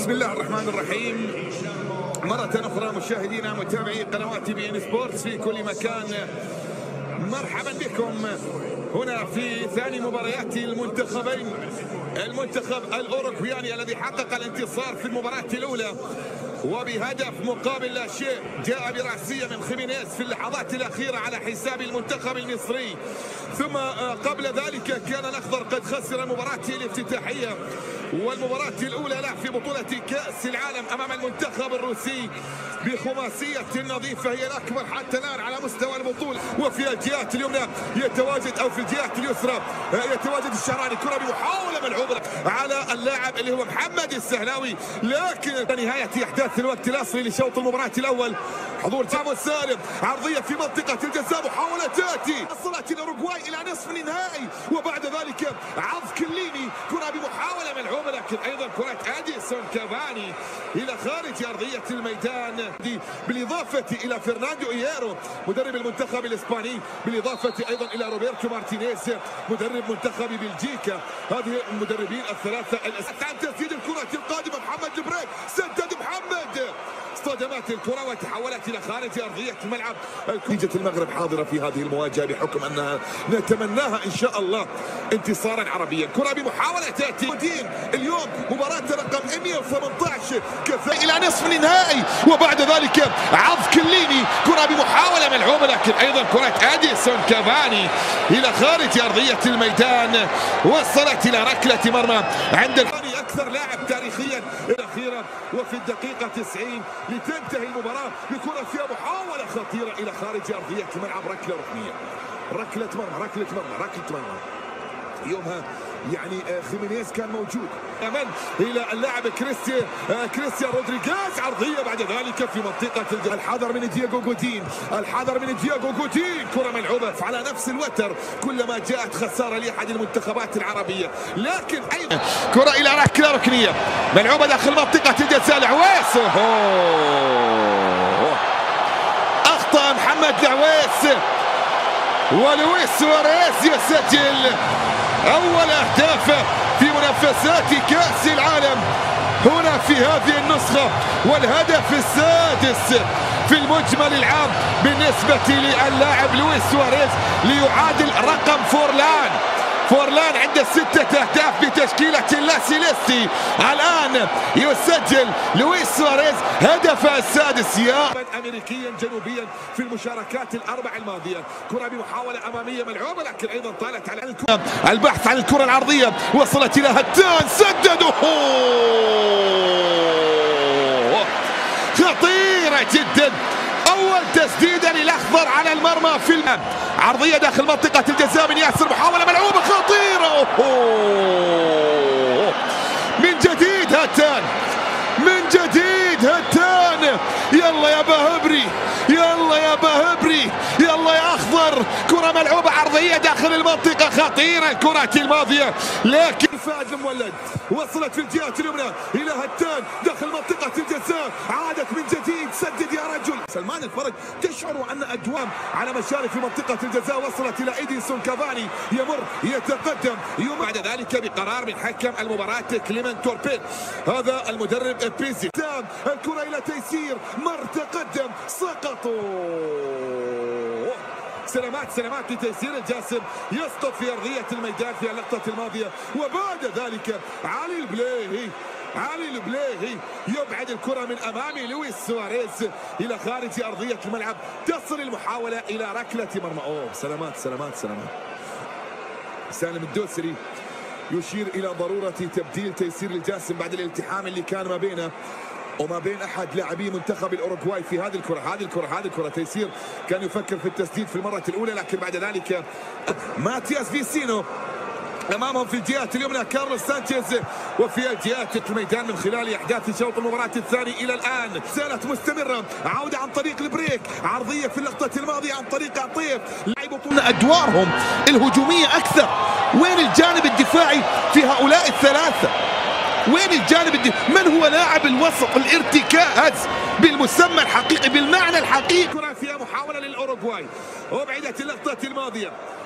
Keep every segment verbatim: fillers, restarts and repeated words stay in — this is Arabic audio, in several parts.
بسم الله الرحمن الرحيم. مرة أخرى مشاهدينا متابعي قنوات بي إن سبورتس في كل مكان، مرحبا بكم هنا في ثاني مباريات المنتخبين. المنتخب الأوروغواياني الذي حقق الانتصار في المباراة الأولى وبهدف مقابل لا شيء، جاء برأسية من خيمينيز في اللحظات الأخيرة على حساب المنتخب المصري. ثم قبل ذلك كان الأخضر قد خسر المباراة الافتتاحية والمباراة الأولى له في بطولة كأس العالم أمام المنتخب الروسي بخماسية نظيفة هي الأكبر حتى الآن على مستوى البطولة. وفي الجهات اليمنى يتواجد أو في الجهات اليسرى يتواجد الشهراني، كرة بمحاولة ملعوبة على اللاعب اللي هو محمد السهلاوي، لكن نهاية أحداث الوقت الأصلي لشوط المباراة الأول حضور جابو سالم، عرضية في منطقة الجزاء، محاولة تأتي، وصلت الأوروغواي إلى نصف النهائي وبعد ذلك عرض كليني، كرة بمحاولة ملعوبة لكن أيضا كرة أديسون كافاني إلى خارج أرضية الميدان، بالإضافة إلى فرناندو إييرو مدرب المنتخب الإسباني، بالإضافة أيضا إلى روبرتو مارتينيز مدرب منتخب بلجيكا. هذه المدربين الثلاثة عن تسديد الكرة القادمة، محمد البريك سدد محمد، اصطدمت الكرة وتحولت إلى خارج أرضية الملعب. نتيجة المغرب حاضرة في هذه المواجهة بحكم أنها نتمناها إن شاء الله انتصارا عربيا. كرة بمحاولة تأتي اليوم مباراة رقم مئة وثمانية عشر كفاء إلى نصف النهائي وبعد ذلك عرض كليني، كرة بمحاولة ملعوبة لكن أيضا كرة أديسون كافاني إلى خارج أرضية الميدان، وصلت إلى ركلة مرمى عند الفاني أكثر لاعب تاريخيا الأخيرة. وفي الدقيقة تسعين لتنتهي المباراة بكرة فيها محاولة خطيرة إلى خارج أرضية الملعب، ركلة ركنية، ركلة مرمى ركلة مرمى ركلة مرمى. يومها يعني خيمينيز كان موجود امام الى اللاعب كريستيان كريستيان رودريغيز، عرضيه بعد ذلك في منطقه الجزاء، الحذر من دياغو جودين، الحذر من دياغو جودين، كره ملعوبه على نفس الوتر كلما جاءت خساره لاحد المنتخبات العربيه، لكن ايضا كره الى ركله ركنيه ملعوبه داخل منطقه الجزاء. العويس اخطا محمد العويس ولويس سواريز يسجل أول أهدافه في منافسات كأس العالم هنا في هذه النسخة، والهدف السادس في المجمل العام بالنسبة للاعب لويس سواريز ليعادل رقم فورلان. فورلان عنده ستة أهداف بتشكيلة لاسيليستي، الآن يسجل لويس سواريز هدفه السادس. يا أمريكيا جنوبيا في المشاركات الأربع الماضية، كرة بمحاولة أمامية ملعوبة لكن أيضا طالت على الكرة، البحث عن الكرة العرضية وصلت إلى هتان، سدده خطيرة جدا، أول تسديدة للأخضر على المرمى في الملعب، عرضية داخل منطقة الجزاء من ياسر، محاولة ملعوبة خطيرة من جديد هتان، من جديد هتان، يلا يا بهبري، يلا يا بهبري، يلا يا أخضر، كرة ملعوبة عرضية داخل المنطقة خطيرة الكرة الماضية، لكن فهد المولد وصلت في الجهة اليمنى إلى هتان داخل منطقة الجزاء، عادت من جديد، سدد يا رجل. سلمان الفرج تشعر أن أجوام على مشارف في منطقة الجزاء، وصلت إلى إديسون كافاني، يمر يتقدم يوم بعد ذلك بقرار من حكم المباراة كليمنت توربين، هذا المدرب بيزي، الكرة إلى تيسير، مر تقدم، سقطوا، سلامات سلامات لتيسير الجاسم، يسقط في أرضية الميدان في اللقطة الماضية، وبعد ذلك علي البليهي، علي البليهي يبعد الكرة من أمام لويس سواريز إلى خارج أرضية الملعب، تصل المحاولة إلى ركلة مرمى. أوه سلامات سلامات سلامات. سالم الدوسري يشير إلى ضرورة تبديل تيسير الجاسم بعد الالتحام اللي كان ما بينه وما بين احد لاعبي منتخب الاوروغواي في هذه الكره، هذه الكره هذه الكره تيسير كان يفكر في التسديد في المره الاولى، لكن بعد ذلك ماتياس فيسينو امامهم في الجهات اليمنى كارلوس سانشيز، وفي الجهات الميدان من خلال احداث شوط المباراه الثاني الى الان زالت مستمره، عوده عن طريق البريك، عرضيه في اللقطه الماضيه عن طريق عطيف، لاعبون ادوارهم الهجوميه اكثر، وين الجانب الدفاعي في هؤلاء الثلاثه؟ وين الجانب الدفاعي؟ من هو لاعب الوسط الارتكاز بالمسمى الحقيقي بالمعنى الحقيقي؟ كرة فيها محاولة للأوروغواي وبعدت اللقطة الماضية،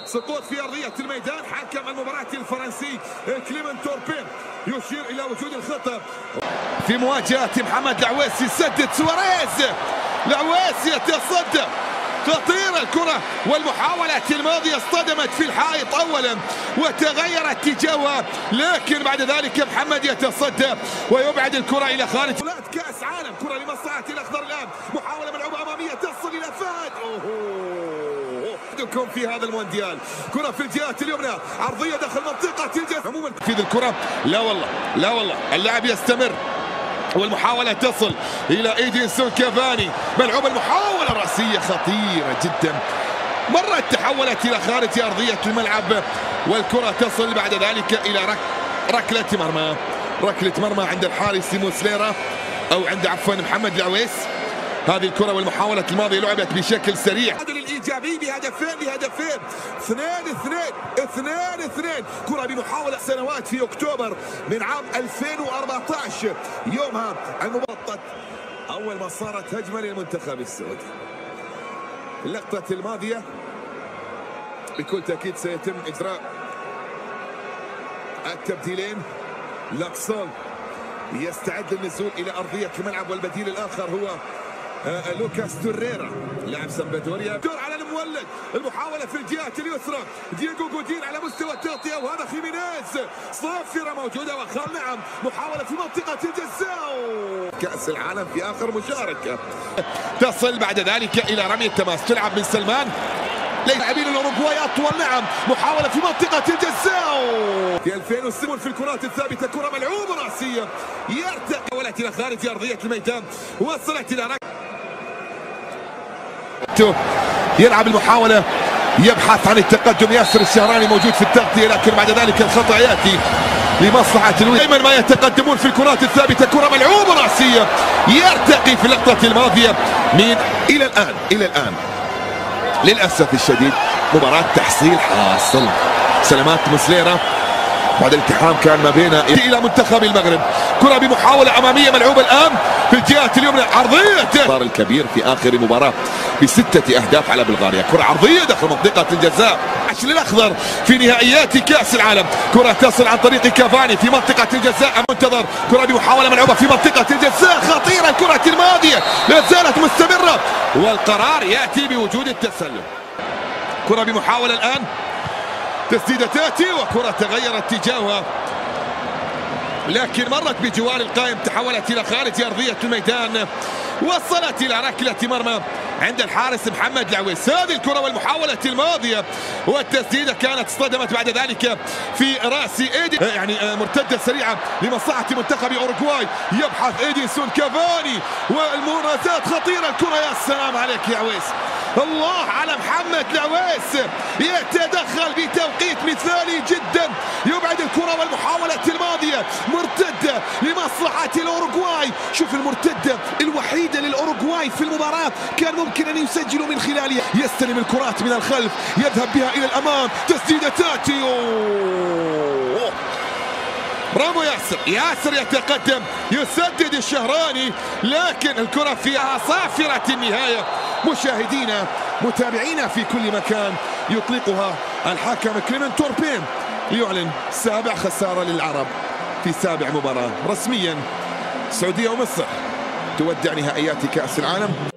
سقوط في ارضيه الميدان. حكم المباراه الفرنسي كليمنت توربين يشير الى وجود الخطر في مواجهه محمد العويس. يسدد سواريز، العويس يتصدى، خطيرة الكرة والمحاولات الماضية اصطدمت في الحائط أولا وتغير اتجاهها، لكن بعد ذلك محمد يتصدى ويبعد الكرة إلى خارج كأس عالم. كرة لمصلحة الأخضر الآن، محاولة ملعوبة أمامية تصل إلى فهد. أوه عندكم في هذا المونديال كرة في الجهة اليمنى، عرضية داخل منطقة الجزاء. عموما في ذي الكرة لا والله لا والله اللاعب يستمر والمحاولة تصل إلى إيدينسون كافاني. ملعوبة المحاولة رأسية خطيرة جدا، مرت تحولت إلى خارج أرضية الملعب والكرة تصل بعد ذلك إلى رك... ركلة مرمى. ركلة مرمى عند الحارس موسليرا أو عند عفوا محمد العويس. هذه الكرة والمحاولة الماضية لعبت بشكل سريع. التعادل الإيجابي بهدفين بهدفين اثنين اثنين اثنين اثنين. كرة بمحاولة سنوات في أكتوبر من عام ألفين وأربعة عشر، يومها المبطط أول ما صارت هجمة للمنتخب السعودي. اللقطة الماضية بكل تأكيد سيتم إجراء التبديلين. لاكسون يستعد للنزول إلى أرضية الملعب والبديل الآخر هو آه لوكاس توريرا لاعب سامبدوريا. دور على المولد، المحاولة في الجهة اليسرى، دييغو جودين على مستوى التغطية وهذا خيمينيز. صافرة موجودة وخال نعم، محاولة في منطقة الجزاء. كأس العالم في آخر مشاركة تصل بعد ذلك إلى رمي التماس، تلعب من سلمان لاعبين الاوروغواي اطول نعم، محاولة في منطقة الجزاء. في ألفين وستة في الكرات الثابتة كرة ملعوبة رأسية يرتقي ولت إلى خارج أرضية الميدان، وصلت إلى يلعب المحاولة، يبحث عن التقدم. ياسر الشهراني موجود في التغطية، لكن بعد ذلك الخطأ يأتي لمصلحة الويل. دائما ما يتقدمون في الكرات الثابتة، كرة ملعوبة رأسية يرتقي في اللقطة الماضية من إلى الآن إلى الآن للأسف الشديد مباراة تحصيل حاصل. سلامات موسليرا بعد الالتحام كان ما بين إلى منتخب المغرب. كرة بمحاولة أمامية ملعوبة الآن في الجهة اليمنى، عرضية صار الكبير في آخر مباراة بستة أهداف على بلغاريا. كرة عرضية داخل منطقة الجزاء عشان الأخضر في نهائيات كأس العالم. كرة تصل عن طريق كافاني في منطقة الجزاء، منتظر كرة بمحاولة ملعوبة في منطقة الجزاء خطيرة. الكرة الماضية لا زالت مستمرة والقرار يأتي بوجود التسلل. كرة بمحاولة الآن، تسديدة تأتي وكرة تغير اتجاهها لكن مرت بجوار القائم، تحولت إلى خارج أرضية الميدان، وصلت إلى ركلة مرمى عند الحارس محمد العويس. هذه الكرة والمحاولة الماضية والتسديدة كانت اصطدمت بعد ذلك في رأس ايدي، يعني مرتدة سريعة لمصلحة منتخب أوروغواي. يبحث إيدينسون كافاني والمرازات خطيرة. الكرة يا سلام عليك يا عويس، الله على محمد العويس، يتدخل بتوقيت مثالي جدا، يبعد الكرة والمحاولة الماضية مرتدة لمصلحة الأوروغواي. شوف المرتدة الوحيدة للأوروغواي في المباراة كان ممكن أن يسجلوا من خلالها. يستلم الكرات من الخلف، يذهب بها إلى الأمام، تسديدة تاتي. أوه. برافو ياسر، ياسر يتقدم، يسدد الشهراني، لكن الكرة فيها صافرة النهاية. مشاهدينا متابعينا في كل مكان، يطلقها الحكم كليمنت توربين ليعلن سابع خسارة للعرب في سابع مباراة رسميا. السعودية ومصر تودع نهائيات كأس العالم.